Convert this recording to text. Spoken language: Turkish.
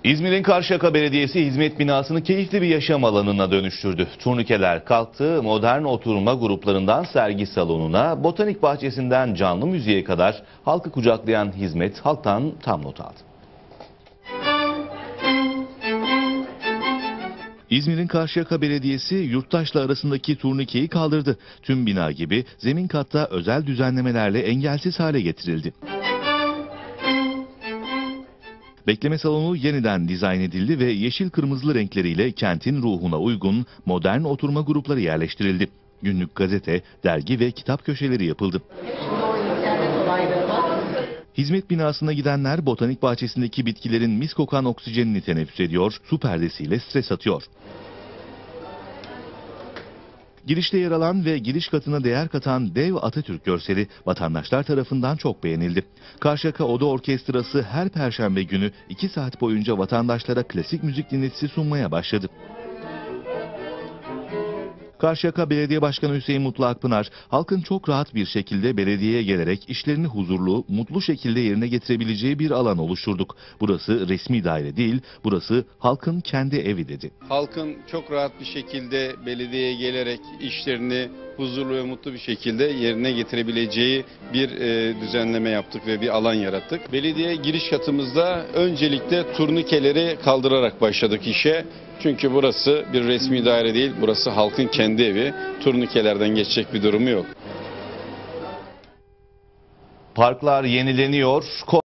İzmir'in Karşıyaka Belediyesi hizmet binasını keyifli bir yaşam alanına dönüştürdü. Turnikeler kalktı, modern oturma gruplarından sergi salonuna, botanik bahçesinden canlı müziğe kadar halkı kucaklayan hizmet halktan tam not aldı. İzmir'in Karşıyaka Belediyesi yurttaşla arasındaki turnikeyi kaldırdı. Tüm bina gibi zemin katta özel düzenlemelerle engelsiz hale getirildi. Bekleme salonu yeniden dizayn edildi ve yeşil kırmızılı renkleriyle kentin ruhuna uygun modern oturma grupları yerleştirildi. Günlük gazete, dergi ve kitap köşeleri yapıldı. Hizmet binasına gidenler botanik bahçesindeki bitkilerin mis kokan oksijenini teneffüs ediyor, su perdesiyle stres atıyor. Girişte yer alan ve giriş katına değer katan dev Atatürk görseli vatandaşlar tarafından çok beğenildi. Karşıyaka Oda Orkestrası her perşembe günü 2 saat boyunca vatandaşlara klasik müzik dinletisi sunmaya başladı. Karşıyaka Belediye Başkanı Hüseyin Mutlu Akpınar, halkın çok rahat bir şekilde belediyeye gelerek işlerini huzurlu, mutlu şekilde yerine getirebileceği bir alan oluşturduk. Burası resmi daire değil, burası halkın kendi evi dedi. Halkın çok rahat bir şekilde belediyeye gelerek işlerini huzurlu ve mutlu bir şekilde yerine getirebileceği bir düzenleme yaptık ve bir alan yarattık. Belediye giriş katımızda öncelikle turnikeleri kaldırarak başladık işe. Çünkü burası bir resmi daire değil, burası halkın kendi evi. Turnikelerden geçecek bir durumu yok. Parklar yenileniyor.